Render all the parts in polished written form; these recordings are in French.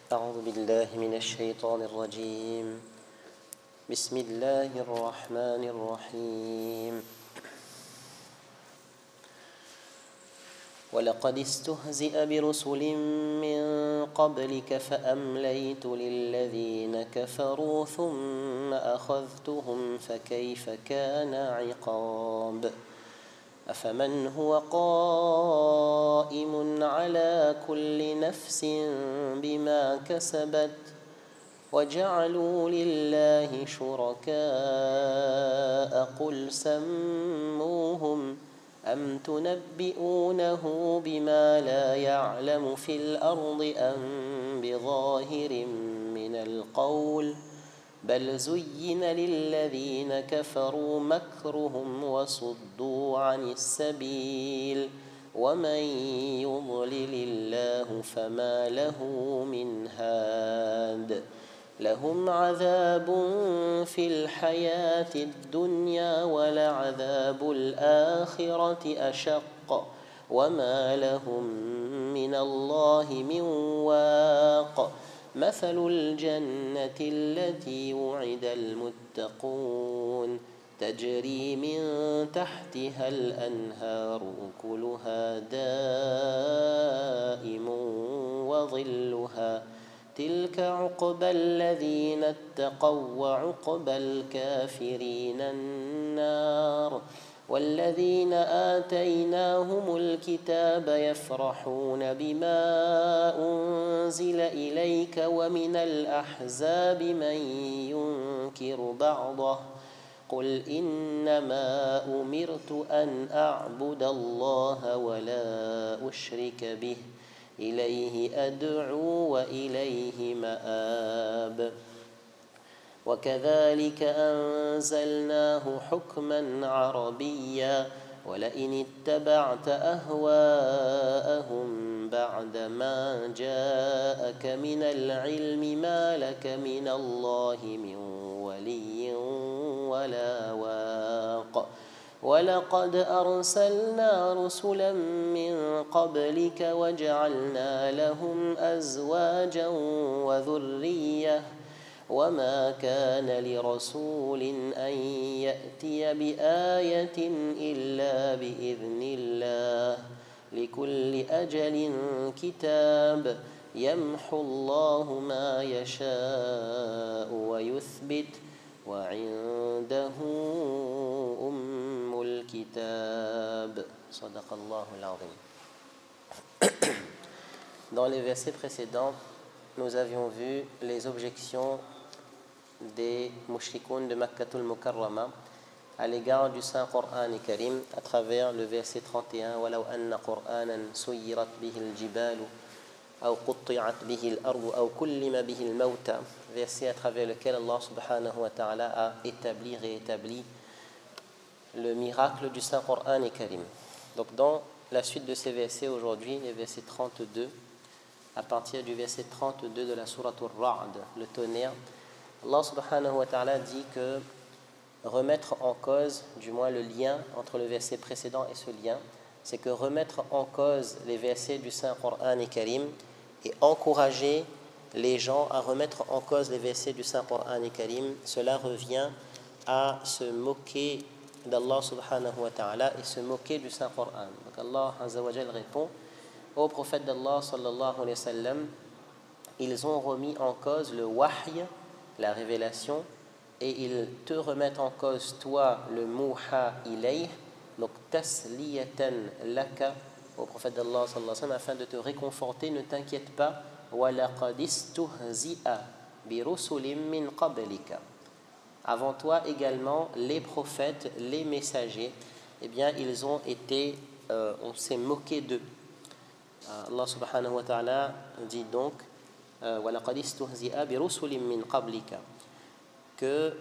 أعوذ بالله من الشيطان الرجيم بسم الله الرحمن الرحيم ولقد استهزئ برسل من قبلك فأمليت للذين كفروا ثم أخذتهم فكيف كان عقاب أفمن هو قائم على كل نفس بما كسبت وجعلوا لله شركاء قل سموهم أم تنبئونه بما لا يعلم في الأرض أم بظاهر من القول بل زين للذين كفروا مكرهم وصدوا عن السبيل ومن يضلل الله فما له من هاد لهم عذاب في الحياة الدنيا ولعذاب الآخرة أشق وما لهم من الله من واق مثل الجنة التي وعد المتقون تجري من تحتها الأنهار أكلها دائم وظلها تلك عقبى الذين اتقوا وعقبى الكافرين النار والذين آتيناهم الكتاب يفرحون بما أنزل إليك ومن الأحزاب من ينكر بعضه قل إنما أمرت أن أعبد الله ولا أشرك به إليه أدعو وإليه مآب وكذلك أنزلناه حكما عربيا ولئن اتبعت أهواءهم بعدما جاءك من العلم ما لك من الله من ولي ولا واق ولقد أرسلنا رسلا من قبلك وجعلنا لهم أزواجا وذرية وما كان لرسول أن يأتي بآية إلا بإذن الله لكل أجل كتاب يمحو الله ما يشاء ويثبت وعنده أم الكتاب صدق الله العظيم. Dans les versets précédents, nous avions vu les objections des mushrikoun de Makkatul Mukarrama à l'égard du Saint-Coran Karim à travers le verset 31 وَلَوْ أَنَّ قُرْآنًا سُيِّرَتْ بِهِ الْجِبَالُ أَوْ قُطِّعَتْ بِهِ الْأَرْضُ أَوْ كُلِّمَ بِهِ الْمَوْتَى, verset à travers lequel Allah subhanahu wa ta'ala a réétabli le miracle du Saint-Coran Karim. Donc dans la suite de ces versets aujourd'hui, les versets 32, à partir du verset 32 de la sourate Ar-Ra'd, le tonnerre, Allah subhanahu wa ta'ala dit que remettre en cause, du moins le lien entre le verset précédent et ce lien, c'est que remettre en cause les versets du Saint-Coran Karim et encourager les gens à remettre en cause les versets du Saint-Coran Karim, cela revient à se moquer d'Allah subhanahu wa ta'ala et se moquer du Saint-Coran. Donc Allah azza wa jal répond au prophète d'Allah sallallahu alayhi wa sallam, ils ont remis en cause le wahy, la révélation, et ils te remettent en cause toi le muha ilayh, donc tasliyatan laka, au prophète d'Allah sallallahu alayhi wa sallam, afin de te réconforter, ne t'inquiète pas, وَلَقَدِ اسْتُهْزِئَ بِرُسُلٍ مِّن قَبْلِكَ. Avant toi également, les prophètes, les messagers, eh bien ils ont été, on s'est moqué d'eux. Allah subhanahu wa ta'ala dit donc وَلَقَدِ اسْتُهْزِئَ بِرُسُلٍ مِّن قَبْلِكَ, que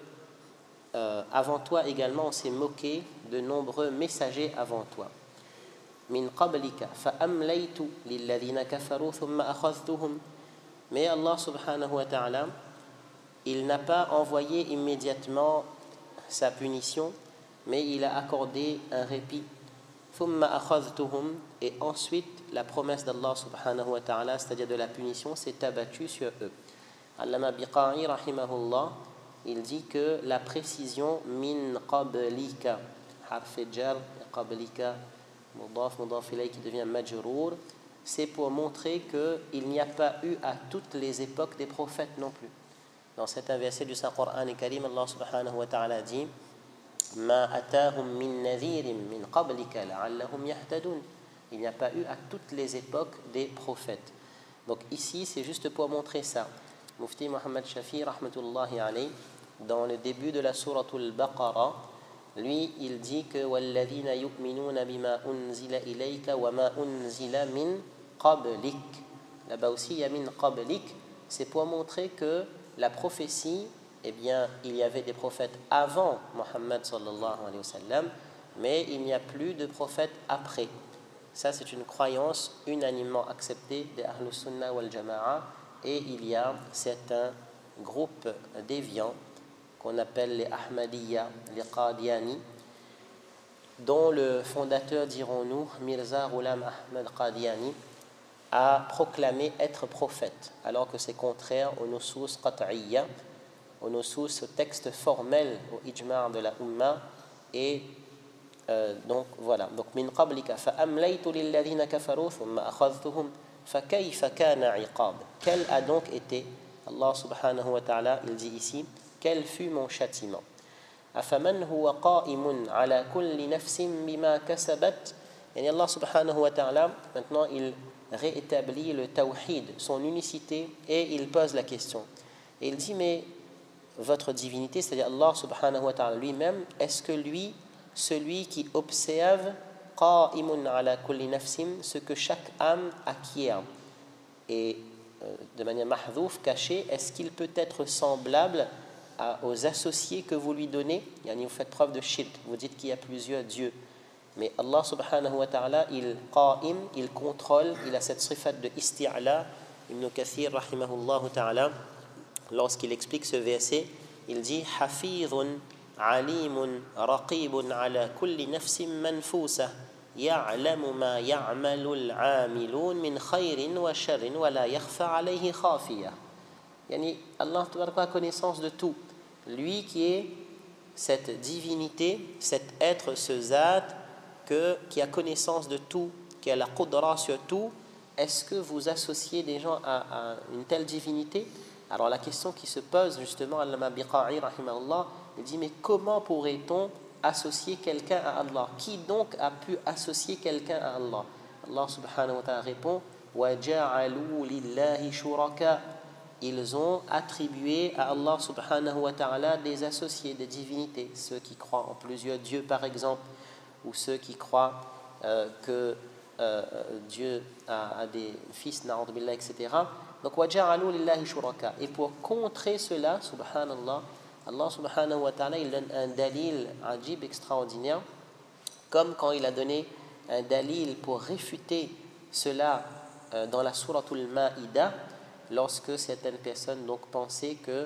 avant toi également on s'est moqué de nombreux messagers avant toi. مِّن قَبْلِكَ فَأَمْلَيْتُ لِلَّذِينَ كَفَرُوا ثُمَّ أَخَذْتُهُمْ. Mais Allah subhanahu wa ta'ala, il n'a pas envoyé immédiatement sa punition, mais il a accordé un répit. ثُمَّ أَخَذْتُهُمْ, et ensuite la promesse d'Allah subhanahu wa ta'ala, c'est-à-dire de la punition, s'est abattue sur eux. Allama Biqa'i rahimahullah, il dit que la précision min qablika, harf jar, qablika, mudaf, mudaf ilayh qui devient majrour, c'est pour montrer qu'il n'y a pas eu à toutes les époques des prophètes non plus. Dans cet verset du Saint-Coran Karim, Allah subhanahu wa ta'ala dit Ma atahum min nadhirin min qablika la'allahum yahtadun. Il n'y a pas eu à toutes les époques des prophètes. Donc ici, c'est juste pour montrer ça. Mufti Muhammad Shafi, rahmatullahi alayh, dans le début de la sourate al-Baqarah, lui, il dit que وَالَّذِينَ يُؤْمِنُونَ بِمَا أُنزِلَ إِلَيْكَ وَمَا أُنزِلَ مِنْ قَبْلِكَ. Là-bas aussi, il y a min qablik. C'est pour montrer que la prophétie, eh bien, il y avait des prophètes avant Muhammad sallallahu alayhi wa sallam, mais il n'y a plus de prophètes après. Ça, c'est une croyance unanimement acceptée des Ahlus Sunnah wal Jama'a, et il y a certains groupes déviants qu'on appelle les Ahmadiyya, les Qadiani, dont le fondateur, dirons-nous, Mirza Ghulam Ahmad Qadiani, a proclamé être prophète, alors que c'est contraire aux nusus qat'iyya, aux nusus, au texte formel, au ijma' de la Ummah, et donc voilà. Donc min qablika fa amlaytu lilladhina kafaru thumma akhadhtuhum fa kayfa kana 'iqab. Quel a donc été, Allah subhanahu wa ta'ala, il dit ici, quel fut mon châtiment. Afaman huwa qa'imun 'ala kulli nafsin bima kasabat. Et Allah subhanahu wa ta'ala, maintenant il réétablit le tawhid, son unicité, et il pose la question. Et il dit, mais votre divinité, c'est-à-dire Allah subhanahu wa ta'ala lui-même, est-ce que lui, celui qui observe qa'imun ala kulli nafsim, ce que chaque âme acquiert, et de manière mahdhouf, cachée, est-ce qu'il peut être semblable aux associés que vous lui donnez? Yani vous faites preuve de shirk, vous dites qu'il y a plusieurs dieux. Mais Allah subhanahu wa ta'ala, il qa'im, il contrôle, il a cette sifat de isti'ala. Ibn Kathir rahimahullah ta'ala, lorsqu'il explique ce verset, il dit Hafidhun alimun raqibun ala kulli nafsin manfusa ya'lamu ma ya'malu al-'amilun min khayrin wa sharrin wa la yakhfa alayhi khafiya. Yani Allah a connaissance de tout. Lui qui est cette divinité, cet être, ce zat, qui a connaissance de tout, qui a la qudra sur tout, est-ce que vous associez des gens à une telle divinité? Alors la question qui se pose justement, Allama Biqa'i rahimahullah, il dit, mais comment pourrait-on associer quelqu'un à Allah? Qui donc a pu associer quelqu'un à Allah? Allah subhanahu wa ta'ala répond, وَجَعَلُوا لِلَّهِ شُرَكَاءَ. Ils ont attribué à Allah subhanahu wa ta'ala des associés, des divinités, ceux qui croient en plusieurs dieux par exemple, ou ceux qui croient que Dieu a des fils, na'udhu billah, etc. Donc, وَجَعَلُوا لِلَّهِ شُرَكَاءَ. Et pour contrer cela, subhanallah, Allah subhanahu wa ta'ala, il donne un dalil ajib, extraordinaire, comme quand il a donné un dalil pour réfuter cela dans la souratul Ma'idah, lorsque certaines personnes donc pensaient que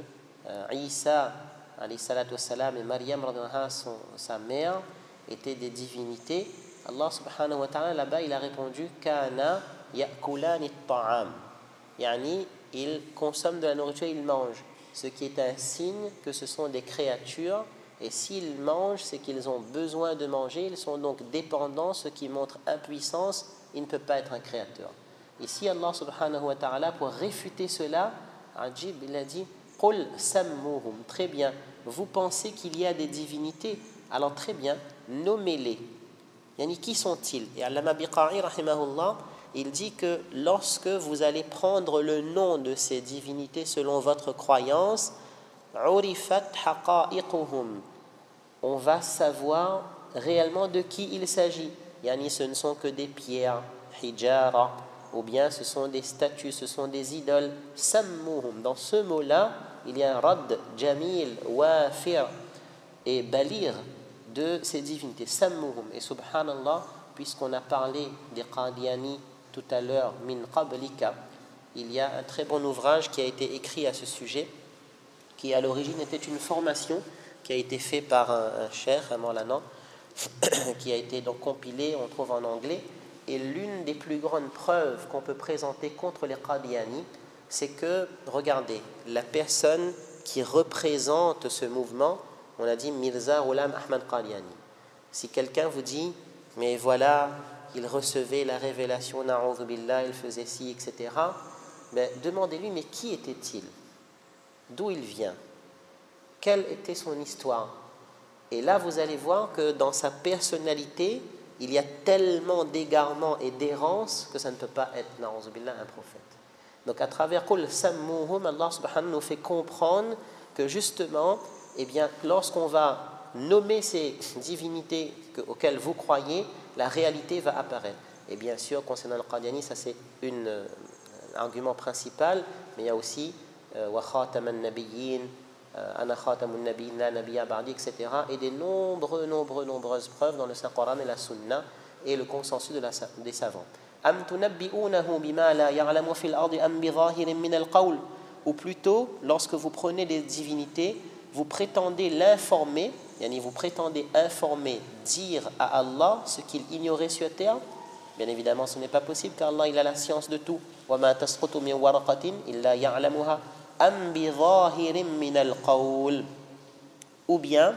Isa, alayhi salatu wassalam, et Maryam, sa mère, étaient des divinités. Allah subhanahu wa ta'ala là-bas il a répondu kana ya'kulani at-ta'am, yani ils consomment de la nourriture, ils mangent, ce qui est un signe que ce sont des créatures, et s'ils mangent c'est qu'ils ont besoin de manger, ils sont donc dépendants, ce qui montre impuissance, il ne peut pas être un créateur. Ici Allah subhanahu wa ta'ala, pour réfuter cela, ajib, il a dit qul sammuhum, très bien, vous pensez qu'il y a des divinités, alors très bien, nommez-les. Yani, qui sont-ils? Et Allama Biqa'i rahimahullah, il dit que lorsque vous allez prendre le nom de ces divinités selon votre croyance, urifat haqa'iquhum, on va savoir réellement de qui il s'agit. Yani, ce ne sont que des pierres, hijara, ou bien ce sont des statues, ce sont des idoles. Sammuhum, dans ce mot-là, il y a un rad, jamil, wafir et balir de ces divinités, sammuhum. Et subhanallah, puisqu'on a parlé des Qadiani tout à l'heure, min qablika, il y a un très bon ouvrage qui a été écrit à ce sujet, qui à l'origine était une formation qui a été faite par un cheikh, un maulana, qui a été donc compilé, on trouve en anglais, et l'une des plus grandes preuves qu'on peut présenter contre les Qadiani, c'est que, regardez, la personne qui représente ce mouvement, on a dit Mirza Ghulam Ahmad Qadiani. Si quelqu'un vous dit, mais voilà, il recevait la révélation, na'oudhu billah, il faisait ci, etc., ben, demandez-lui, mais qui était-il? D'où il vient? Quelle était son histoire? Et là, vous allez voir que dans sa personnalité, il y a tellement d'égarements et d'errance que ça ne peut pas être, na'oudhu billah, un prophète. Donc à travers Qul sammuhum, Allah subhanahu nous fait comprendre que justement, eh bien, lorsqu'on va nommer ces divinités auxquelles vous croyez, la réalité va apparaître. Et bien sûr, concernant le Qadiani, ça c'est un argument principal, mais il y a aussi wa khataman nabiyyin, ana khatamun nabiyyin la nabiyya ba'di, etc. et des nombreuses preuves dans le Saint-Coran et la Sunna et le consensus des savants. Am tunabbi'unahu bima la ya'lamu fil ardi am bi zahirin min al-qawl, ou plutôt lorsque vous prenez les divinités, vous prétendez l'informer, vous prétendez informer, dire à Allah ce qu'il ignorait sur terre. Bien évidemment, ce n'est pas possible car Allah il a la science de tout. Wa ma tasqutu min waraqatin illa ya'lamuha am bi zahirin min al-qawl, ou bien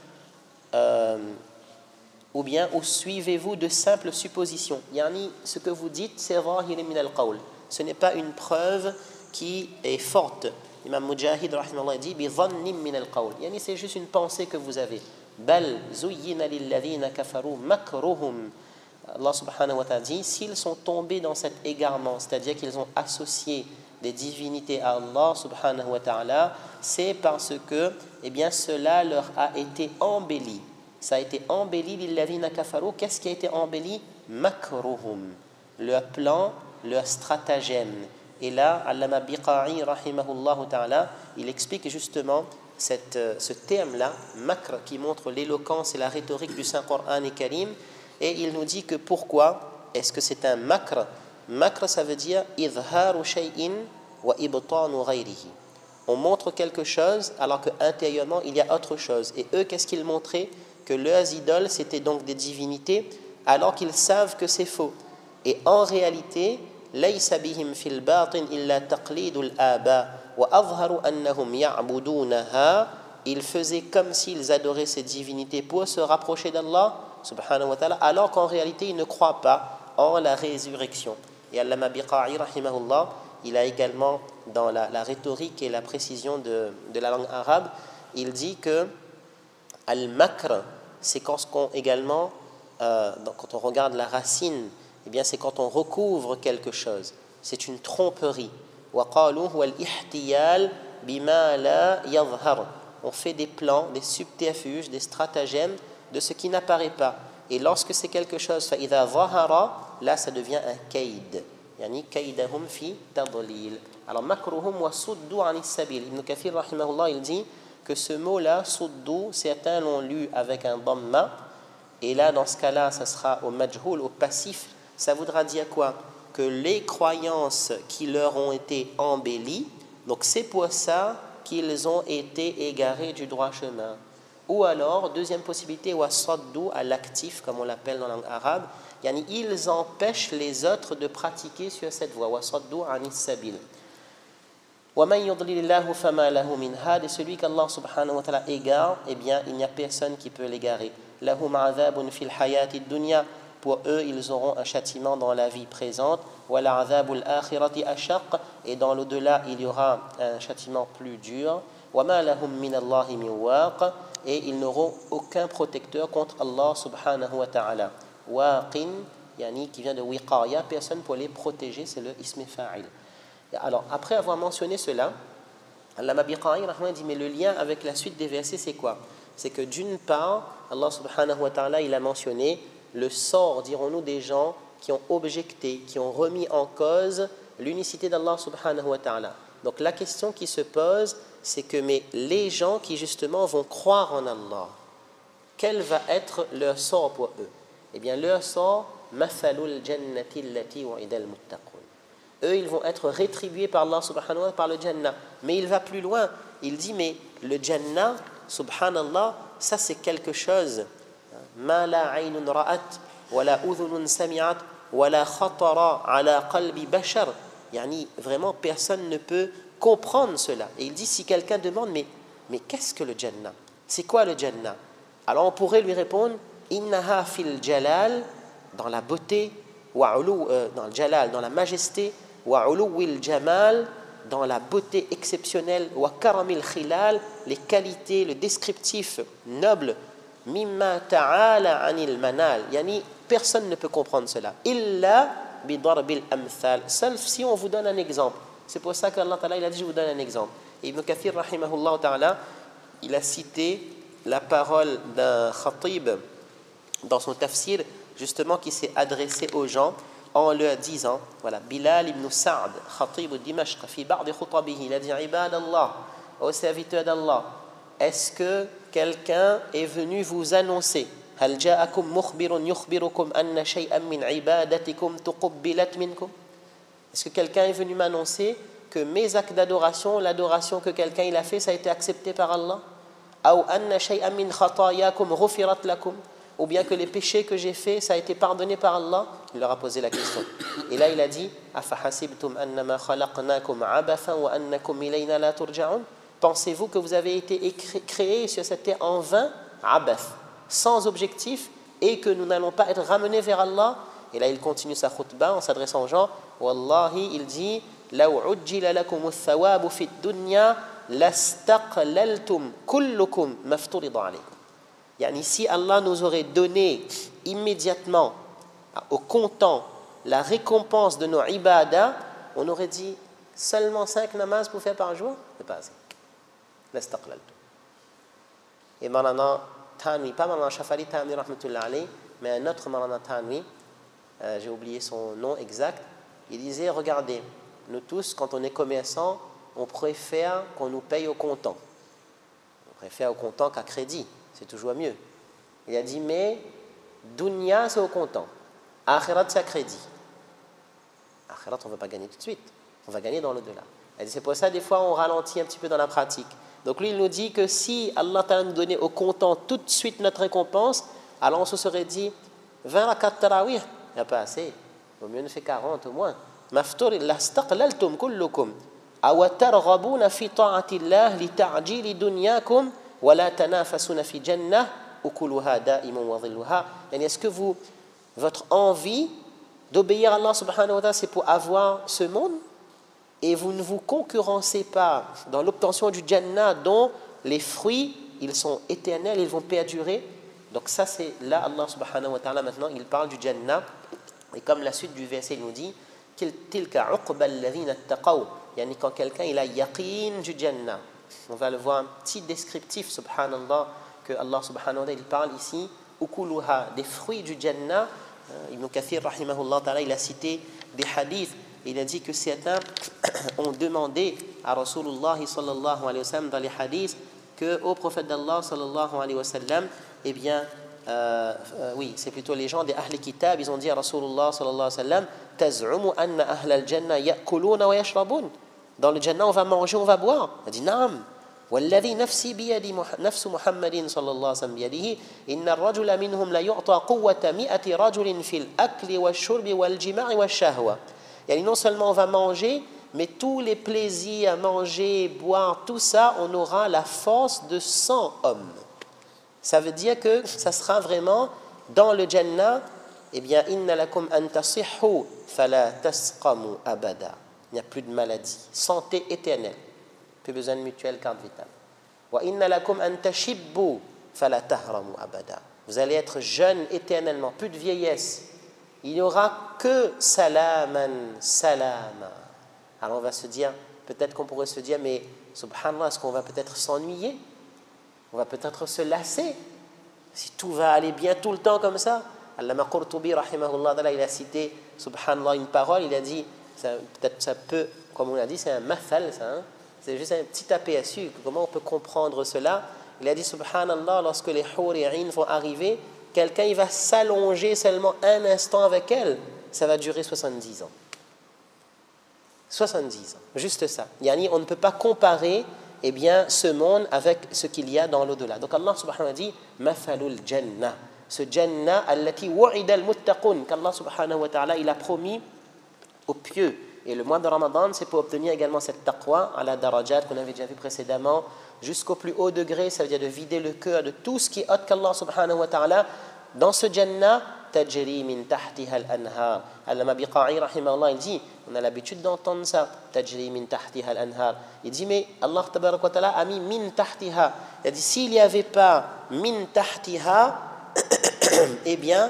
suivez-vous de simples suppositions? Ce que vous dites, c'est zahirin min al-qawl. Ce n'est pas une preuve qui est forte. Imam Mujahid rahimahullah dit bi dhannin min al-qawl. C'est juste une pensée que vous avez. Bal zuyyina lilladhina kafaru makruhum. Allah subhanahu wa ta'ala dit, s'ils sont tombés dans cet égarement, c'est-à-dire qu'ils ont associé des divinités à Allah subhanahu wa ta'ala, c'est parce que cela leur a été embelli. Ça a été embelli lilladhina kafaru. Qu'est-ce qui a été embelli? Makruhum, leur plan, leur stratagème. Et là, Allama Biqa'i rahimahullah ta'ala, il explique justement ce terme-là, makr, qui montre l'éloquence et la rhétorique du Saint-Coran et Karim. Et il nous dit que pourquoi est-ce que c'est un makr? Makr, ça veut dire idharu shay'in wa ibtanu ghayrihi. On montre quelque chose alors qu'intérieurement il y a autre chose. Et eux, qu'est-ce qu'ils montraient? Que leurs idoles, c'était donc des divinités, alors qu'ils savent que c'est faux. Et en réalité, laysa bihim fil batin illa taqlidul aba wa azharu annahum ya'budunaha. Ils faisaient comme s'ils adoraient ces divinités pour se rapprocher d'Allah subhanahu wa ta'ala, alors qu'en réalité ils ne croient pas en la résurrection. Et Allama Biqa'i rahimahullah, il a également dans la rhétorique et la précision de la langue arabe, il dit que al-makr, c'est quand on regarde la racine, c'est quand on recouvre quelque chose, c'est une tromperie. Wa qalu huwa al-ihtiyal bima la yadhhar. On fait des plans, des subterfuges, des stratagèmes de ce qui n'apparaît pas. Et lorsque c'est quelque chose, فَإِذَا ظَهَرَ, là ça devient un kaïd. كَيْدَهُمْ فِي تَضْلِيل. Alors, makruhum wa suddu anis sabil. Ibn Kathir, rahimahullah, il dit que ce mot-là, suddu, certains l'ont lu avec un dhamma. Et là, dans ce cas-là, ça sera au majhoul, au passif. Ça voudra dire quoi? Que les croyances qui leur ont été embellies, donc c'est pour ça qu'ils ont été égarés du droit chemin. Ou alors, deuxième possibilité, wasaddu à l'actif, comme on l'appelle dans la langue arabe, ils empêchent les autres de pratiquer sur cette voie. Wasaddu anis sabil. Wa man yudlilillahu fama lahu min had, et celui qu'Allah subhanahu wa ta'ala égare, il n'y a personne qui peut l'égarer. Lahum azabun fil hayati dunya, pour eux ils auront un châtiment dans la vie présente. Wa la azabul akhirati ashaq, et dans l'au-delà il y aura un châtiment plus dur. Wa ma lahum min Allahi min waq, et ils n'auront aucun protecteur contre Allah subhanahu wa ta'ala. Waqin, qui vient de wiqaya, personne pour les protéger, c'est le ism fa'il. Alors, après avoir mentionné cela, Allama Biqa'i dit, mais le lien avec la suite des versets, c'est quoi? C'est que d'une part, Allah subhanahu wa ta'ala, il a mentionné le sort, dirons-nous, des gens qui ont objecté, qui ont remis en cause l'unicité d'Allah subhanahu wa ta'ala. Donc la question qui se pose, c'est que les gens qui justement vont croire en Allah, quel va être leur sort pour eux? Leur sort, mathalul jannati allati wa'ida al-muttaqun. Eux, ils vont être rétribués par Allah subhanahu wa ta'ala par le Jannah. Mais il va plus loin. Il dit, mais le Jannah, subhanallah, ça c'est quelque chose. Ma la aynun ra'at, wa la udhunun sami'at, ولا خطر على قلب بشر. يعني vraiment personne ne peut comprendre cela. Et il dit, si quelqu'un demande, mais qu'est-ce que le Jannah? C'est quoi le Jannah? Alors on pourrait lui répondre, innaha fil jalal, dans la beauté, dans le jalal, dans la majesté, wa uluwil jamal, dans la beauté exceptionnelle, wa karamil khilal, les qualités, le descriptif noble, mimma ta'ala anil manal. Yani personne ne peut comprendre cela. Illa bi darbil amthal. Sauf si on vous donne un exemple. C'est pour ça qu'Allah Ta'ala il a dit, je vous donne un exemple. Et Ibn Kathir rahimahullah ta'ala, il a cité la parole d'un khatib dans son tafsir, justement qui s'est adressé aux gens en leur disant, voilà, Bilal ibn Sa'd, khatib Dimashq, fi ba'd khutabihi, il a dit, ibadallah, ô serviteurs d'Allah, est-ce que quelqu'un est venu vous annoncer, hal ja'akum mukhbirun yukhbirukum anna shay'an min ibadatikum tuqabbilat minkum? Est-ce que quelqu'un est venu m'annoncer que mes actes d'adoration, l'adoration que quelqu'un il a fait, ça a été accepté par Allah? Ou bien que les péchés que j'ai faits, ça a été pardonné par Allah? Il leur a posé la question. Et là, il a dit, pensez-vous que vous avez été créés sur cette terre en vain, abath, sans objectif, et que nous n'allons pas être ramenés vers Allah? Et là, il continue sa khutbah en s'adressant aux gens. Wallahi, il dit, law ujjila lakum ath-thawabu fi ad-dunya lastaqlaltum kullukum mafturida alaykum. Yani si Allah nous aurait donné immédiatement au comptant la récompense de nos ibadah, on aurait dit seulement 5 namazes pour faire par jour, c'est pas assez. Lastaqlaltum. Et Malana Tanwi, pas Malana Shafari Tanwi rahmatullah alayh, mais un autre Malana Tanwi, j'ai oublié son nom exact, il disait, regardez, nous tous, quand on est commerçant, on préfère qu'on nous paye au comptant. On préfère au comptant qu'à crédit, c'est toujours mieux. Il a dit, mais dunya, c'est au comptant. Akhirat, c'est à crédit. Akhirat, on ne va pas gagner tout de suite. On va gagner dans l'au-delà. C'est pour ça, des fois, on ralentit un petit peu dans la pratique. Donc lui, il nous dit que si Allah Ta'ala nous donnait au comptant tout de suite notre récompense, alors on se serait dit, 20 rakat tarawih, il n'y a pas assez. Au mieux, on fait 40 au moins. Maftur lastaqlaltum kullukum. أَوَتَرْغَبُونَ فِي طَاعَةِ اللَّهِ لِتَعْجِيلِ دُنْيَاكُمْ وَلَا تَنَافَسُونَ فِي جَنَّةٍ أُكُلُهَا دَائِمٌ وَظِلُّهَا. Est-ce que votre envie d'obéir à Allah subhanahu wa ta'ala, c'est pour avoir ce monde, et vous ne vous concurrencez pas dans l'obtention du Jannah dont les fruits, ils sont éternels, ils vont perdurer. Donc ça, c'est là, Allah subhanahu wa ta'ala, maintenant, il parle du Jannah. Et comme la suite du verset nous dit, تِلْكَ عُقْبَ الَّذِينَ اتَّقَوْا. Yani quand quelqu'un il a yaqeen du Jannah, on va le voir un petit descriptif, subhanallah, que Allah subhanahu wa ta'ala il parle ici, ukuluha, des fruits du Jannah. Ibn Kathir rahimahullah ta'ala il a cité des hadiths, il a dit que certains ont demandé à Rasulullah sallallahu alayhi wa sallam dans les hadiths que au prophète d'Allah sallallahu alayhi wa sallam, eh bien oui, c'est plutôt les gens des Ahl Kitab, ils ont dit à Rasulullah sallallahu alayhi wa sallam, taz'umu anna ahl al-jannah ya'kuluna wa yashrabun. Dans le Jannah, on va manger, on va boire. Il dit, Naam. والذي نفسي بيد نفس محمد صلى الله عليه وسلم بيده إن الرجل منهم لا يعطى قوة 100 رجل في الأكل والشرب والجماع والشهوة. يعني non seulement on va manger, mais tous les plaisirs, manger, boire, tout ça, on aura la force de 100 hommes. Ça veut dire que ça sera vraiment dans le Jannah, eh bien, inna lakum an tasihhu fala tasqamu abada. Il n'y a plus de maladie, santé éternelle, plus besoin de mutuelle, carte vitale. Wa inna lakum an tashibbu fala tahramu abada. Vous allez être jeune éternellement, plus de vieillesse. Il n'y aura que salaman, salama. Alors on va se dire, peut-être qu'on pourrait se dire, mais subhanallah, est-ce qu'on va peut-être s'ennuyer? On va peut-être se lasser si tout va aller bien tout le temps comme ça. Allama Qurtubi rahimahullah, il a cité subhanallah une parole, il a dit, peut-être ça peut, comme on l'a dit, c'est un mathal, ça, hein? C'est juste un petit aperçu, comment on peut comprendre cela. Il a dit subhanallah, lorsque les hur et ayn vont arriver, quelqu'un il va s'allonger seulement un instant avec elle, ça va durer 70 ans. 70 ans, juste ça. Yani, on ne peut pas comparer ce monde avec ce qu'il y a dans l'au-delà. Donc Allah subhanahu wa ta'ala dit Mathalul Jannah. Ce Jannah allati wa'ida al-muttaqun, qu'Allah subhanahu wa ta'ala il a promis aux pieux. Et le mois de Ramadan, c'est pour obtenir également cette taqwa, à la darajat qu'on avait déjà vu précédemment, jusqu'au plus haut degré, ça veut dire de vider le cœur de tout ce qui est autre qu'Allah subhanahu wa ta'ala. Dans ce Jannah, tajri min tahtiha al-anhar. Allama Biqa'i rahimahullah, il dit, on a l'habitude d'entendre ça, tajri min tahtiha al-anhar. Il dit, mais Allah tabarak wa ta'ala a mis min tahtiha. Il a dit, s'il n'y avait pas min tahtiha, eh bien,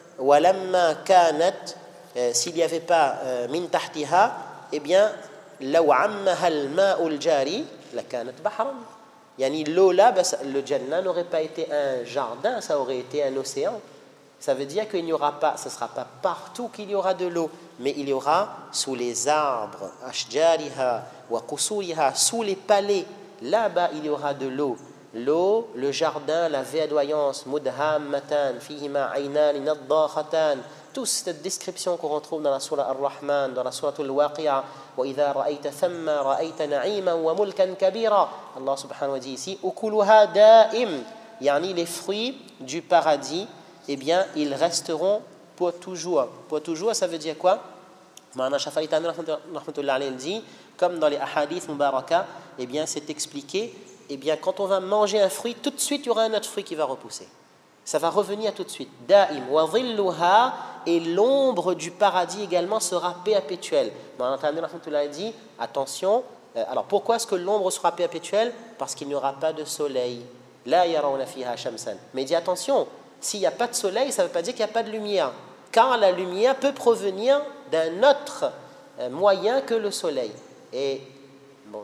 walamma kanat, s'il n'y avait pas min tahtiha, eh bien, law ammaha al-ma'ul jari, la kanat bahran. Yani l'eau là, le Jannah n'aurait pas été un jardin, ça aurait été un océan. Ça veut dire qu'il n'y aura pas, ce ne sera pas partout qu'il y aura de l'eau, mais il y aura sous les arbres, ashjariha wa qusuriha, sous les palais, là-bas il y aura de l'eau. L'eau, le jardin, la verdoyance, mudhammatan, fihima aynan naddakhatan, toute cette description qu'on retrouve dans la surah Ar-Rahman, dans la surah Al-Waqi'a, وَإِذَا رَأَيْتَ ثَمَّ رَأَيْتَ نَعِيمًا وَمُلْكًا كَبِيرًا. Allah subhanahu wa ta'ala dit ici, ukuluha da'im, yani les fruits du paradis, eh bien, ils resteront pour toujours. Pour toujours, ça veut dire quoi? Ma'ana Shafari Tani rahmatullah alayhi dit, comme dans les ahadith mubaraka, eh bien, c'est expliqué, eh bien, quand on va manger un fruit, tout de suite, il y aura un autre fruit qui va repousser. Ça va revenir tout de suite. Da'im wa dhilluha, et l'ombre du paradis également sera perpétuelle. Ma'ana Tani rahmatullah alayhi dit, attention, alors pourquoi est-ce que l'ombre sera perpétuelle? Parce qu'il n'y aura pas de soleil. La yarawna fiha shamsan. Mais il dit attention, s'il n'y a pas de soleil, ça ne veut pas dire qu'il n'y a pas de lumière. Car la lumière peut provenir d'un autre moyen que le soleil. Et, bon,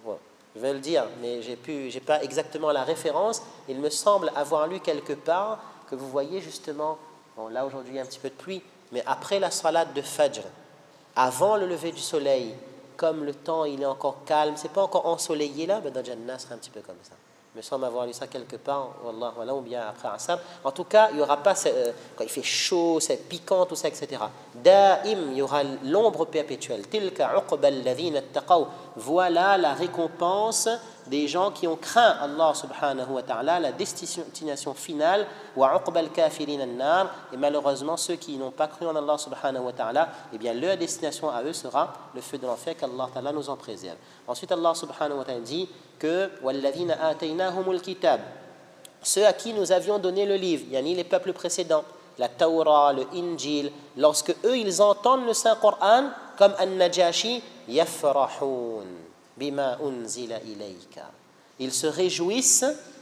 je vais le dire, mais je n'ai pas exactement la référence. Il me semble avoir lu quelque part que vous voyez justement, bon là aujourd'hui il y a un petit peu de pluie, mais après la salade de Fajr, avant le lever du soleil, comme le temps il est encore calme, c'est pas encore ensoleillé là, ben dans Jannah sera un petit peu comme ça. Il me semble avoir lu ça quelque part, wallah, voilà, ou bien après Asab. En tout cas, il n'y aura pas, quand il fait chaud, c'est piquant, tout ça, etc. Da'im, il y aura l'ombre perpétuelle. Tilka uqba alladhina attaqaw. Voilà la récompense des gens qui ont craint Allah subhanahu wa ta'ala, la destination finale, wa uqba al-kafirin an-nar. Et malheureusement, ceux qui n'ont pas cru en Allah subhanahu wa ta'ala, eh bien leur destination à eux sera le feu de l'enfer, qu'Allah ta'ala nous en préserve. Ensuite, Allah subhanahu wa ta'ala dit que walladhina ataynahumul kitab, ceux à qui nous avions donné le livre, yani les peuples précédents, la Torah, le Injil, lorsque eux ils entendent le Saint-Coran, comme An-Najashi, yafrahun bima unzila ilayka. Ils se réjouissent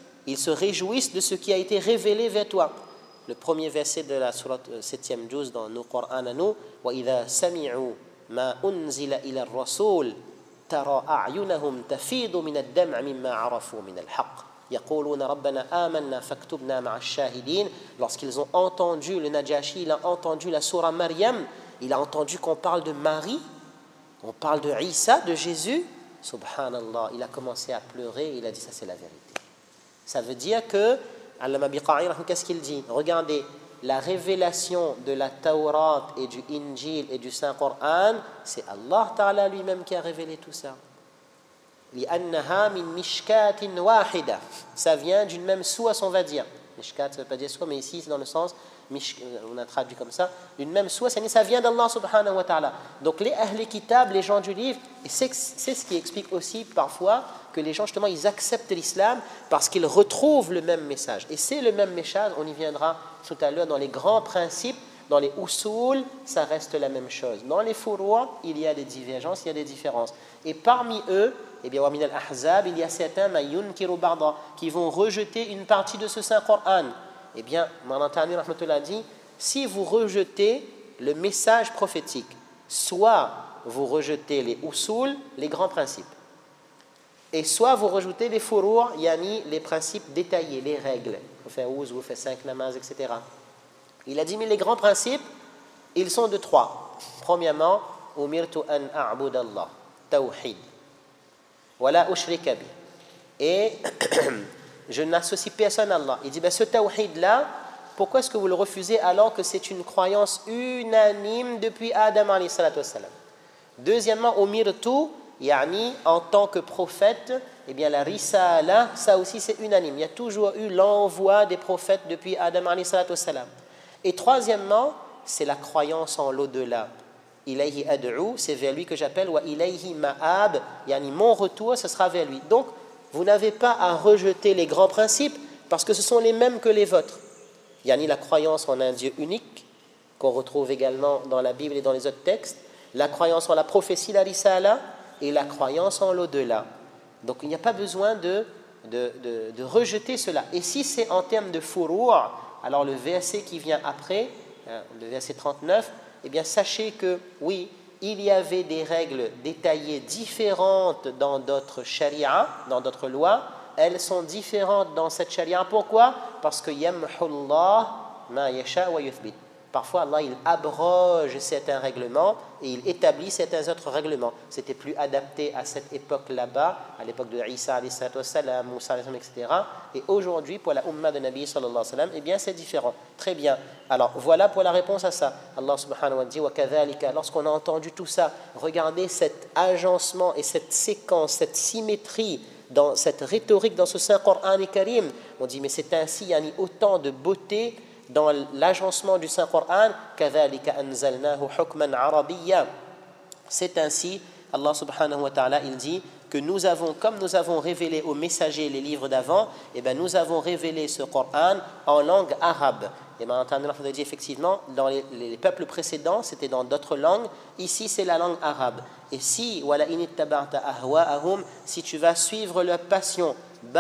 de ce qui a été révélé vers toi. Le premier verset de la sourate 7e juz dans nos Qur'an à nous, wa idha sami'u ma unzila ila ar-rasul ترى أعينهم تفيض من الدمع مما عرفوا من الحق يقولون ربنا آمنا فاكتبنا مع الشاهدين. Lorsqu'ils ont entendu le Najashi, il a entendu la sourate Maryam, il a entendu qu'on parle de Marie, on parle de Isa, de Jésus, subhanallah, il a commencé à pleurer, il a dit ça c'est la vérité. Ça veut dire que Allama Biqa'i, qu'est-ce qu'il dit? Regardez, la révélation de la Tawrat et du Injil et du Saint-Coran, c'est Allah Ta'ala lui-même qui a révélé tout ça. لِأَنَّهَا مِن مِشْكَاتٍ وَاحِدَةٍ. Ça vient d'une même source, on va dire. Mishkat, ça ne veut pas dire source, mais ici c'est dans le sens, on a traduit comme ça, d'une même source, ça vient d'Allah Subhanahu wa Ta'ala. Donc les Ahli Kitab, les gens du livre, et c'est ce qui explique aussi parfois que les gens justement ils acceptent l'islam parce qu'ils retrouvent le même message. Et c'est le même message, on y viendra tout à l'heure dans les grands principes, dans les usul, ça reste la même chose. Dans les furu'a, il y a des divergences, il y a des différences. Et parmi eux, eh bien, wa min al-ahzab, il y a certains yunkiru ba'da, qui vont rejeter une partie de ce Saint-Coran. Eh bien, Manantani rahmatullah dit, si vous rejetez le message prophétique, soit vous rejetez les usul, les grands principes, et soit vous rejetez les furu'a, yani les principes détaillés, les règles. Vous faites ouz, vous faites 5 namazes, etc. Il a dit, mais les grands principes, ils sont de 3. Premièrement, umirtu an a'budallah, tawhid, wala ushrika bi. Et je n'associe personne à Allah. Il dit, ben, ce tawhid-là, pourquoi est-ce que vous le refusez alors que c'est une croyance unanime depuis Adam alayhi salatu wassalam? Deuxièmement, umirtu yani, en tant que prophète, eh bien la risala, ça aussi c'est unanime. Il y a toujours eu l'envoi des prophètes depuis Adam alayhi salatu wassalam. Et troisièmement, c'est la croyance en l'au-delà. Ilayhi ad'u, c'est vers lui que j'appelle, wa ilayhi ma'ab, yani mon retour, ce sera vers lui. Donc, vous n'avez pas à rejeter les grands principes parce que ce sont les mêmes que les vôtres. Yani la croyance en un Dieu unique, qu'on retrouve également dans la Bible et dans les autres textes, la croyance en la prophétie, la risala, et la croyance en l'au-delà. Donc il n'y a pas besoin de rejeter cela. Et si c'est en termes de furu', alors le verset qui vient après, le verset 39, eh bien sachez que oui, il y avait des règles détaillées différentes dans d'autres sharia, dans d'autres lois. Elles sont différentes dans cette sharia. Pourquoi? Parce que yamhullah ma yasha wa yuthbit. Parfois, Allah, il abroge certains règlements et il établit certains autres règlements. C'était plus adapté à cette époque là-bas, à l'époque de Isa, Moussa, etc. Et aujourd'hui, pour la Ummah de Nabi, sallallahu alayhi wa sallam, eh bien, c'est différent. Très bien. Alors, voilà pour la réponse à ça. Allah subhanahu wa ta'ala dit, wa kadhalika, lorsqu'on a entendu tout ça, regardez cet agencement et cette séquence, cette symétrie, dans cette rhétorique, dans ce Saint Coran et Karim. On dit, mais c'est ainsi, il y a autant de beauté dans l'agencement du Saint-Coran, c'est ainsi, Allah subhanahu wa ta'ala, il dit que nous avons, comme nous avons révélé aux messagers les livres d'avant, eh bien nous avons révélé ce Coran en langue arabe. Et maintenant, on a dit effectivement, dans les peuples précédents, c'était dans d'autres langues. Ici, c'est la langue arabe. Et si, si tu vas suivre leur passion,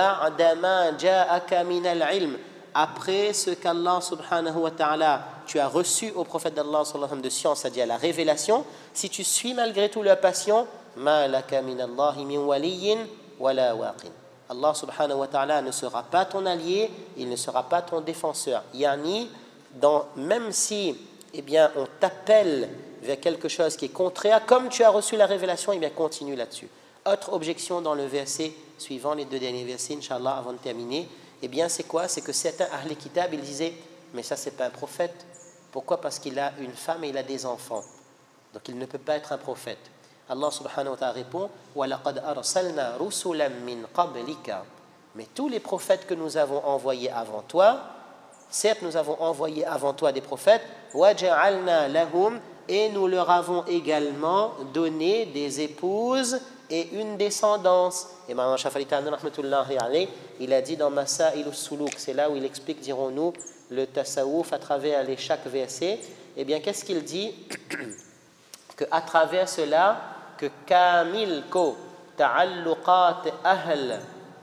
après ce qu'Allah subhanahu wa ta'ala, tu as reçu au prophète d'Allah sallallahu alayhi wa sallam de science, c'est-à-dire la révélation, si tu suis malgré tout leur passion, ma laka min Allahi min waliyin wala waqin. Allah subhanahu wa ta'ala ne sera pas ton allié, il ne sera pas ton défenseur. Yani, même si eh bien, on t'appelle vers quelque chose qui est contraire, comme tu as reçu la révélation, eh bien continue là-dessus. Autre objection dans le verset suivant, les deux derniers versets, Inch'Allah, avant de terminer, eh bien, c'est quoi? C'est que certains Ahl Kitab, ils disaient, mais ça, c'est pas un prophète. Pourquoi? Parce qu'il a une femme et il a des enfants. Donc, il ne peut pas être un prophète. Allah subhanahu wa ta'ala répond, وَلَقَدْ أَرْسَلْنَا رُسُلًا مِّن قَبْلِكَ. Mais tous les prophètes que nous avons envoyés avant toi, certes, nous avons envoyé avant toi des prophètes, وَجَعَلْنَا لَهُمْ, et nous leur avons également donné des épouses et une descendance. Et Imam Shafi'i rahmatullahi alayhi, il a dit dans Masail al-Suluk, c'est là où il explique, dirons-nous, le tasawwuf à travers chaque verset. Eh bien, qu'est-ce qu'il dit? Qu'à travers cela, que kamil ko ta'alluqat ahl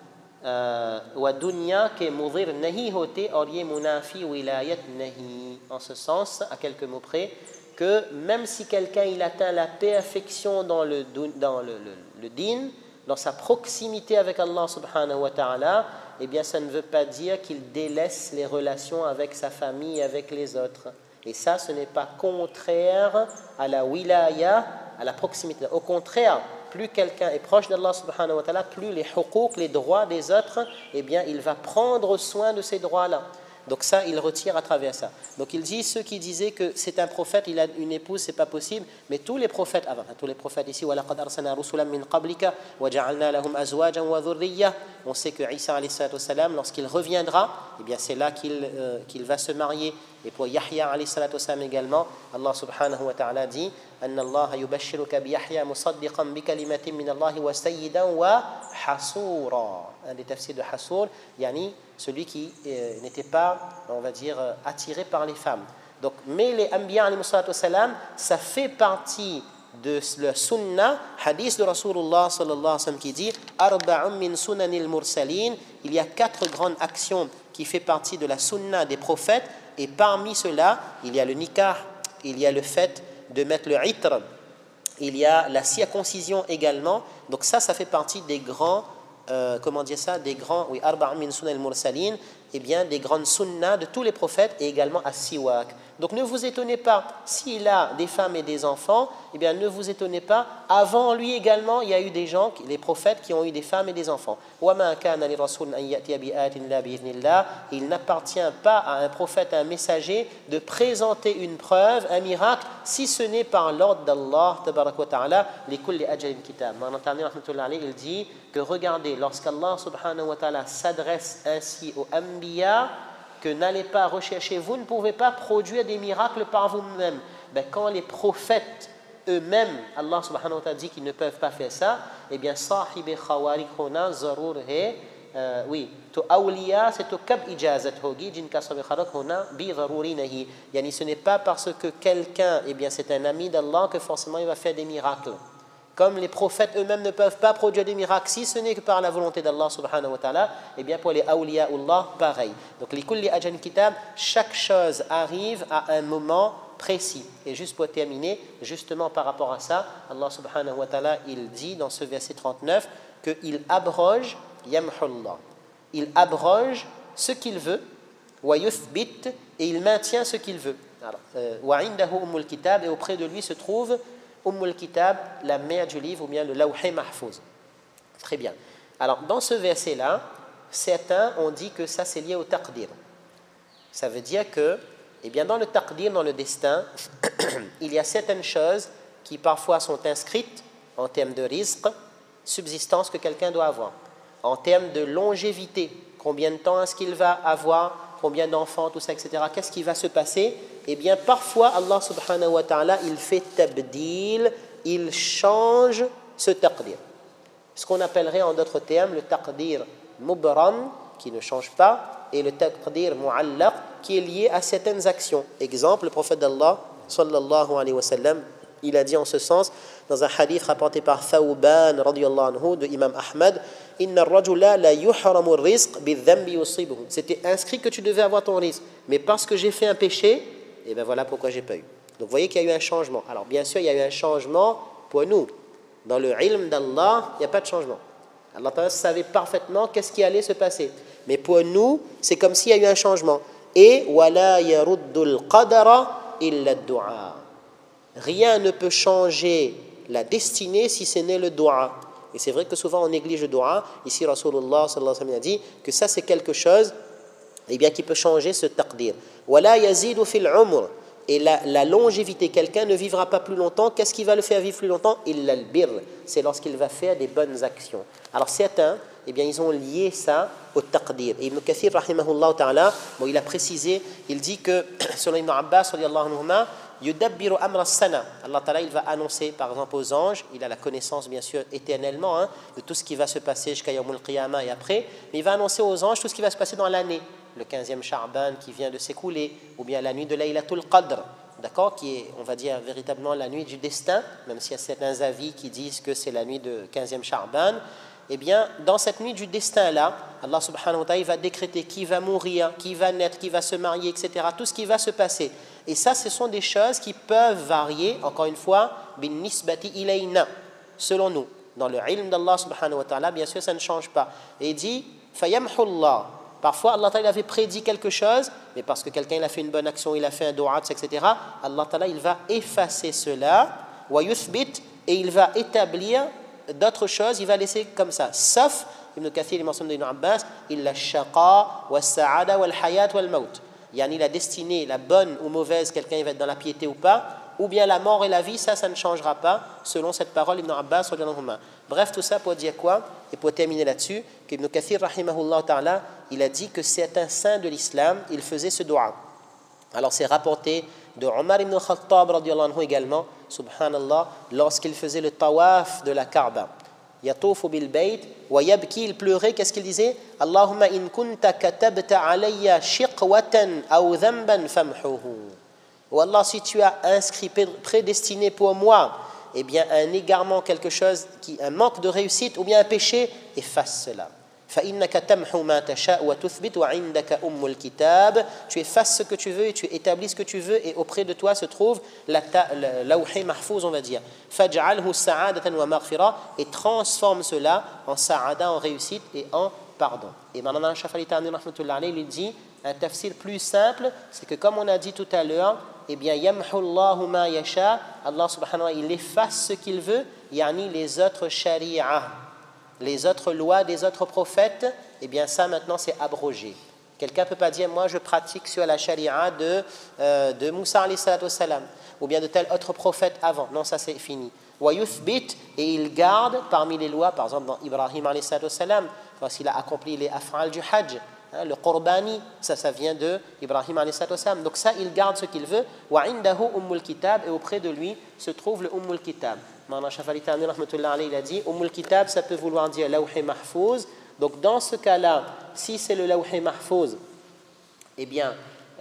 wa dunya ke mudir nahi hote auriye munafi wilayat nahi. En ce sens, à quelques mots près, que même si quelqu'un il atteint la perfection dans le din, dans sa proximité avec Allah subhanahu wa ta'ala, eh bien ça ne veut pas dire qu'il délaisse les relations avec sa famille et avec les autres. Et ça, ce n'est pas contraire à la wilaya, à la proximité. Au contraire, plus quelqu'un est proche d'Allah subhanahu wa ta'ala, plus les huquq, les droits des autres, eh bien il va prendre soin de ces droits-là. Donc ça, il retire à travers ça. Donc il dit, ceux qui disaient que c'est un prophète, il a une épouse, c'est pas possible, mais tous les prophètes avant, tous les prophètes ici, وَلَقَدْ أَرْسَلْنَا رُسُلًا مِّن قَبْلِكَ وَجَعَلْنَا لَهُمْ أَزْوَاجًا وَذُرِّيَّةً. On sait que Isa alayhi salatu wassalam, lorsqu'il reviendra, eh bien c'est là qu'il va se marier. Et pour Yahya alayhi salatu wassalam également, Allah subhanahu wa ta'ala dit, أن الله يبشرك بيحيى مصدقا بكلمة من الله وسيدا وحصورا. Un des tafsirs de Hassour, yani celui qui n'était pas, on va dire, attiré par les femmes. Donc, mais les Anbiya alayhi salatu wassalam, ça fait partie de le sunnah, hadith de Rasulullah sallallahu alayhi wa sallam qui dit arba'un min sunanil mursalin. Il y a 4 grandes actions qui fait partie de la sunnah des prophètes, et parmi cela, il y a le nikah, il y a le fait de mettre le itr, il y a la circoncision également. Donc ça fait partie des grands, comment dire ça, des grands, oui, arba'un min sunanil mursalin, eh bien, des grandes sunnas de tous les prophètes et également as-siwak. Donc ne vous étonnez pas, s'il a des femmes et des enfants, eh bien ne vous étonnez pas, avant lui également, il y a eu des gens, les prophètes qui ont eu des femmes et des enfants. Il n'appartient pas à un prophète, à un messager, de présenter une preuve, un miracle, si ce n'est par l'ordre d'Allah, tabarak wa ta'ala, li kulli ajalin kitab. Il dit que regardez, lorsqu'Allah subhanahu wa ta'ala s'adresse ainsi aux anbiya, que n'allez pas rechercher, vous ne pouvez pas produire des miracles par vous-même. Ben, quand les prophètes eux-mêmes, Allah subhanahu wa ta'ala dit qu'ils ne peuvent pas faire ça, eh bien, sahibi khawariq huna zarur hai, oui, to awliya c'est to kab ijazat hogi jin ka sabi kharak huna bi zaruri nahi. Yani ce n'est pas parce que quelqu'un, eh bien, c'est un ami d'Allah que forcément il va faire des miracles. Comme les prophètes eux-mêmes ne peuvent pas produire des miracles, si ce n'est que par la volonté d'Allah subhanahu wa ta'ala, eh bien pour les awliyaullah, pareil. Donc, li kulli ajan kitab, chaque chose arrive à un moment précis. Et juste pour terminer, justement par rapport à ça, Allah subhanahu wa ta'ala, il dit dans ce verset 39 qu'il abroge, yamhullah, il abroge ce qu'il veut, wa yuthbit, et il maintient ce qu'il veut. Wa indahu ummul kitab, et auprès de lui se trouve Ummul Kitab, la mère du livre, ou bien le Lawh Mahfouz. Très bien. Alors, dans ce verset-là, certains ont dit que ça, c'est lié au taqdir. Ça veut dire que, eh bien, dans le taqdir, dans le destin, il y a certaines choses qui parfois sont inscrites en termes de rizq, subsistance que quelqu'un doit avoir, en termes de longévité, combien de temps est-ce qu'il va avoir, combien d'enfants, tout ça, etc. Qu'est-ce qui va se passer? Eh bien, parfois, Allah subhanahu wa ta'ala, il fait tabdil, il change ce taqdir. Ce qu'on appellerait en d'autres termes le taqdir mubram, qui ne change pas, et le taqdir mu'allaq, qui est lié à certaines actions. Exemple, le prophète d'Allah, sallallahu alayhi wa sallam, il a dit en ce sens, dans un hadith rapporté par Thawban, radiyallahu anhu, de Imam Ahmad, Inna ar-rajula la yuhramu ar-rizq bi-dhanbi yusibuhu. C'était inscrit que tu devais avoir ton rizq, mais parce que j'ai fait un péché, et bien voilà pourquoi j'ai pas eu. Donc vous voyez qu'il y a eu un changement. Alors bien sûr, il y a eu un changement pour nous. Dans le ilm d'Allah, il n'y a pas de changement. Allah savait parfaitement qu'est-ce qui allait se passer. Mais pour nous, c'est comme s'il y a eu un changement. Et wala yaruddul qadara illa ad-du'a. Rien ne peut changer la destinée si ce n'est le dua. Et c'est vrai que souvent on néglige le dua. Ici, Rasulullah sallallahu alayhi wa sallam a dit que ça c'est quelque chose, eh bien, qui peut changer ce taqdir. Wala yazidu fil umr. Et la longévité, quelqu'un ne vivra pas plus longtemps. Qu'est-ce qui va le faire vivre plus longtemps? Illa al-birr. C'est lorsqu'il va faire des bonnes actions. Alors certains, eh bien, ils ont lié ça au taqdir. Et Ibn Kathir, rahimahullah ta'ala, bon, il a précisé, il dit que, selon Ibn Abbas, radiyallahu anhuma, yudabbiru amra sana. Allah ta'ala, il va annoncer, par exemple, aux anges, il a la connaissance, bien sûr, éternellement, de tout ce qui va se passer jusqu'à Yawmul Qiyamah et après, mais il va annoncer aux anges tout ce qui va se passer dans l'année. Le 15e Sha'ban qui vient de s'écouler, ou bien la nuit de Laylatul Qadr, d'accord, qui est, on va dire, véritablement la nuit du destin, même s'il y a certains avis qui disent que c'est la nuit de 15e Sha'ban. Eh bien, dans cette nuit du destin-là, Allah subhanahu wa ta'ala va décréter qui va mourir, qui va naître, qui va se marier, etc. Tout ce qui va se passer. Et ça, ce sont des choses qui peuvent varier, encore une fois, bin nisbati ilayna, selon nous. Dans le ilm d'Allah subhanahu wa ta'ala, bien sûr, ça ne change pas. Et il dit, fayamhullah. Parfois, Allah ta'ala avait prédit quelque chose, mais parce que quelqu'un il a fait une bonne action, il a fait un dua, etc., Allah ta'ala, il va effacer cela, wa yuthbit, et il va établir d'autres choses, il va laisser comme ça. Sauf, Ibn Kathir, il mentionne d'Ibn Abbas, illa shaqa, wa sa'ada, wa al-hayat, wa al-maut. Yani la destinée, la bonne ou mauvaise, quelqu'un il va être dans la piété ou pas, ou bien la mort et la vie, ça ne changera pas, selon cette parole Ibn Abbas. Bref, tout ça pour dire quoi? Et pour terminer là-dessus, qu'Ibn Kathir, rahimahullah ta'ala, il a dit que certains saints de l'islam, ils faisaient ce dua. Alors c'est rapporté de Omar ibn Khattab radiyallahu anhu également, subhanallah, lorsqu'il faisait le tawaf de la Kaaba. Yatoufu bil bayt wa yabki, il pleurait, qu'est-ce qu'il disait? Allahumma in kunta katabta alayya shiqwatan aw dhanban famhuhu. Oh Allah, si tu as inscrit, prédestiné pour moi, eh bien un égarement, quelque chose, un manque de réussite ou bien un péché, efface cela. فإنك تمحو ما تشاء وتثبت وعندك أم الكتاب. Tu effaces ce que tu veux et tu établis ce que tu veux, et auprès de toi se trouve le lawh mahfouz, on va dire. فاجعله سعادة ومغفرة, et transforme cela en sa'ada, en réussite et en pardon. Et Mawlana Ashraf Ali Thanwi rahmatullah alayhi lui dit un tafsir plus simple, c'est que comme on a dit tout à l'heure, eh bien yamhu Allahu ma yasha, Allah subhanahu wa ta'ala il efface ce qu'il veut, yani les autres sharia, les autres lois des autres prophètes, eh bien ça maintenant c'est abrogé. Quelqu'un ne peut pas dire moi je pratique sur la sharia de Moussa alayhi salatu wassalam ou bien de tel autre prophète avant. Non, ça c'est fini. Wa yuthbit, et il garde parmi les lois, par exemple dans Ibrahim alayhi salatu wassalam, lorsqu'il a accompli les af'al du hajj, le qurbani, ça vient de Ibrahim alayhi salatu wassalam. Donc ça il garde ce qu'il veut. Wa indahu ummul kitab, et auprès de lui se trouve le ummul kitab. Mawlana Ashraf Ali Thanwi rahmatullah alayhi il a dit ummul kitab ça peut vouloir dire lawh mahfouz. Donc dans ce cas-là, si c'est le lawh mahfouz, eh bien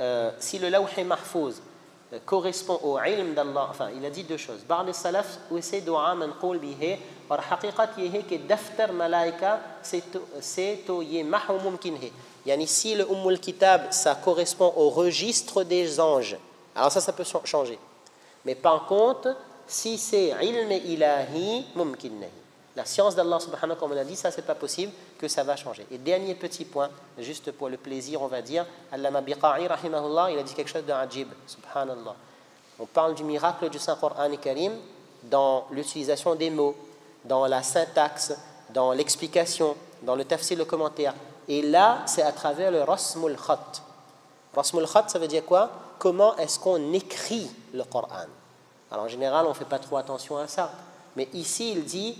si le lawh mahfouz correspond au ilm d'Allah, enfin il a dit deux choses. Bar les salaf c'est dua manqul bihi par haqiqat yehi que daftar malaika c'est to yemahu mumkin he. Yani si le ummul kitab ça correspond au registre des anges. Alors ça peut changer. Mais par contre, si c'est ilm ilahi mumkin nahi. La science d'Allah subhanahu wa ta'ala, comme on a dit, ça c'est pas possible, que ça va changer. Et dernier petit point, juste pour le plaisir, on va dire, Allama Biqa'i rahimahullah, il a dit quelque chose d'ajib, subhanallah. On parle du miracle du Saint-Coran Karim dans l'utilisation des mots, dans la syntaxe, dans l'explication, dans le tafsir, le commentaire. Et là, c'est à travers le rasmul khat. Rasmul khat, ça veut dire quoi? Comment est-ce qu'on écrit le Coran? Alors en général, on ne fait pas trop attention à ça. Mais ici, il dit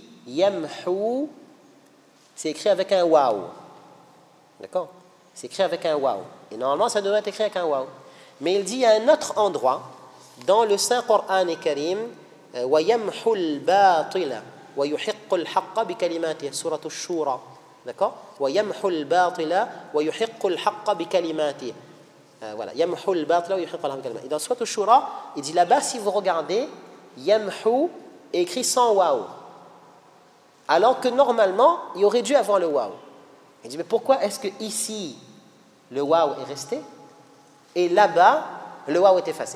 Yamhu, c'est écrit avec un waouh. D'accord? C'est écrit avec un waouh. Et normalement, ça devrait être écrit avec un waouh. Mais il dit à un autre endroit, dans le Saint-Coran Karim, Wa yamhu al-batila wa yuhiqqu al-haqqa bi kalimatihi, surah al-Shura. D'accord? Wa yamhu al-batila wa yuhiqqu al-haqqa bi kalimatihi. Voilà, yamhu al-batila wa yuhiqqu al-haqqa bi kalimatihi. Et dans surah al-Shura, il dit là-bas, si vous regardez, Yamhu est écrit sans waouh. Alors que normalement, il aurait dû avoir le waouh. Il dit, mais pourquoi est-ce que ici, le waouh est resté et là-bas, le waouh est effacé?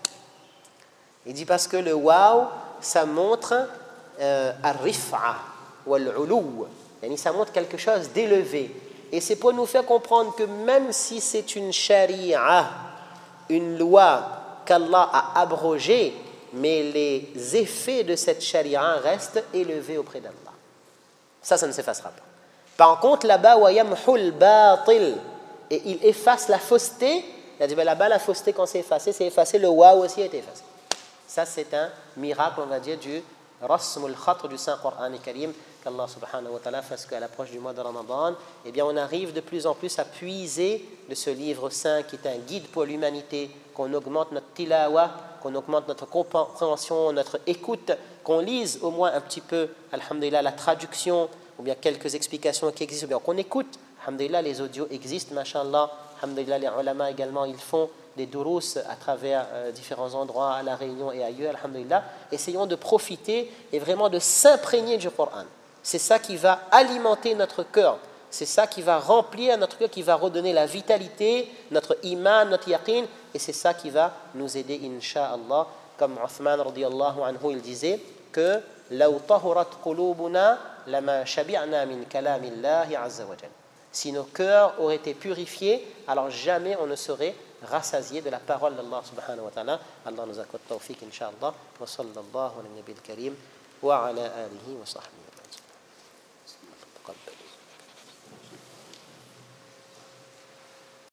Il dit parce que le waouh, ça montre ar-rif'a wal-ulu. Ça montre quelque chose d'élevé. Et c'est pour nous faire comprendre que même si c'est une sharia, une loi qu'Allah a abrogée, mais les effets de cette sharia restent élevés auprès d'Allah. Ça ne s'effacera pas. Par contre, là-bas, wa yamhul batil, et il efface la fausseté. Il a dit, là-bas, la fausseté, quand c'est effacé, le waouh aussi est effacé. Ça, c'est un miracle, on va dire, du rasmul khat du Saint-Coran Karim, qu'Allah subhanahu wa ta'ala fasse qu'à l'approche du mois de Ramadan, eh bien, on arrive de plus en plus à puiser de ce livre saint qui est un guide pour l'humanité, qu'on augmente notre tilawa, qu'on augmente notre compréhension, notre écoute, qu'on lise au moins un petit peu, alhamdulillah, la traduction, ou bien quelques explications qui existent, ou bien qu'on écoute. Alhamdulillah, les audios existent, mashallah. Alhamdulillah, les ulama également, ils font des durous à travers différents endroits, à La Réunion et ailleurs, alhamdulillah. Essayons de profiter et vraiment de s'imprégner du Coran. C'est ça qui va alimenter notre cœur. C'est ça qui va remplir notre cœur, qui va redonner la vitalité, notre iman, notre yaqin. Et c'est ça qui va nous aider, incha'Allah. Comme Uthman, radiyallahu anhu, il disait que « Law tahurat qulubuna lama shabi'na min kalamillahi azza wa jal » Si nos cœurs auraient été purifiés, alors jamais on ne serait rassasié de la parole d'Allah subhanahu wa ta'ala. Allah nous accorde tawfiq, incha'Allah. Wa sallallahu ala nabil karim wa ala alihi wa sahbihi.